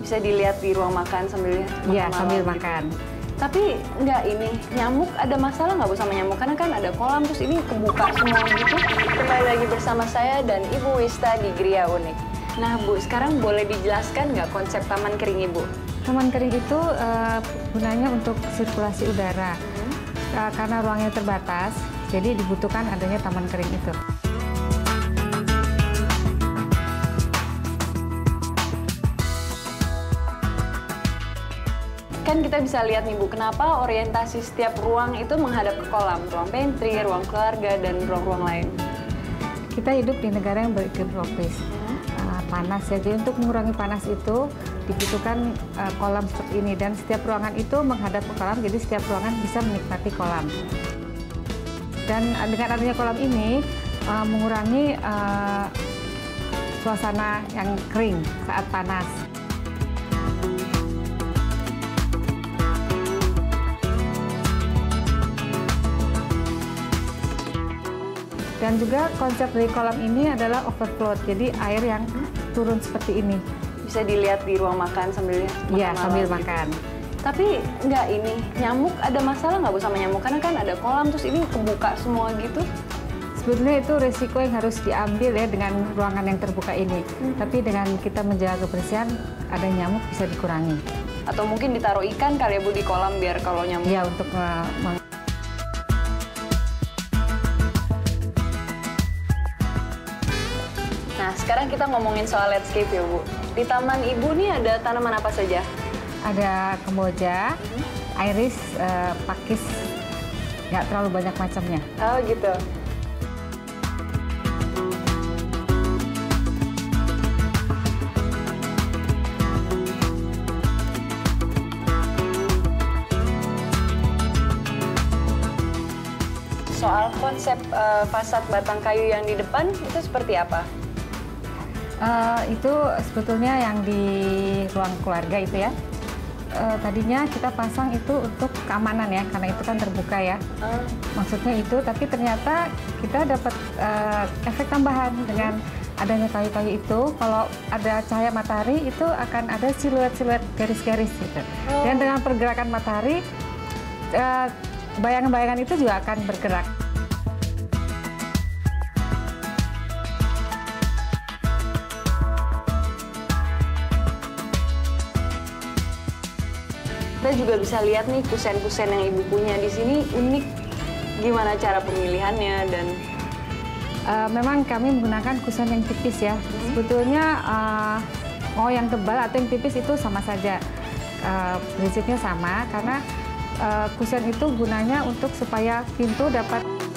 Bisa dilihat di ruang makan sambil makan Iya, sambil malam makan. gitu. Tapi nggak ini, nyamuk ada masalah nggak Bu sama nyamuk? Karena kan ada kolam, terus ini kebuka semua gitu. Kembali lagi bersama saya dan Ibu Wista di Gria Unik. Nah Bu, sekarang boleh dijelaskan nggak konsep taman kering Ibu? Taman kering itu gunanya untuk sirkulasi udara. Karena ruangnya terbatas, jadi dibutuhkan adanya taman kering itu. Kan kita bisa lihat nih Bu, kenapa orientasi setiap ruang itu menghadap ke kolam. Ruang pantry, ruang keluarga, dan ruang-ruang lain. Kita hidup di negara yang beriklim tropis. Panas ya, jadi untuk mengurangi panas itu dibutuhkan kolam seperti ini. Dan setiap ruangan itu menghadap ke kolam, jadi setiap ruangan bisa menikmati kolam. Dan dengan adanya kolam ini, mengurangi suasana yang kering saat panas. Dan juga konsep dari kolam ini adalah overflow, jadi air yang turun seperti ini. Bisa dilihat di ruang makan sambil makan Iya, sambil malam makan. Gitu. Tapi nggak ini, nyamuk ada masalah nggak Bu sama nyamuk? Karena kan ada kolam, terus ini kebuka semua gitu. Sebetulnya itu resiko yang harus diambil ya dengan ruangan yang terbuka ini. Tapi dengan kita menjaga kebersihan, ada nyamuk bisa dikurangi. Atau mungkin ditaruh ikan kali ya Bu di kolam biar kalau nyamuk. Ya, untuk Nah, sekarang kita ngomongin soal landscape ya Bu. Di taman Ibu nih ada tanaman apa saja? ada kemboja, iris, pakis, nggak terlalu banyak macamnya. Oh gitu. Soal konsep fasad batang kayu yang di depan itu seperti apa? Itu sebetulnya yang di ruang keluarga itu ya. Tadinya kita pasang itu untuk keamanan ya, karena itu kan terbuka ya. Maksudnya itu, tapi ternyata kita dapat efek tambahan dengan adanya kayu-kayu itu. Kalau ada cahaya matahari itu akan ada siluet-siluet garis-garis gitu. Dan dengan pergerakan matahari, bayangan-bayangan itu juga akan bergerak. Kita juga bisa lihat nih kusen-kusen yang Ibu punya di sini unik. Gimana cara pemilihannya dan memang kami menggunakan kusen yang tipis ya. Sebetulnya mau yang tebal atau yang tipis itu sama saja. Prinsipnya sama karena kusen itu gunanya untuk supaya pintu dapat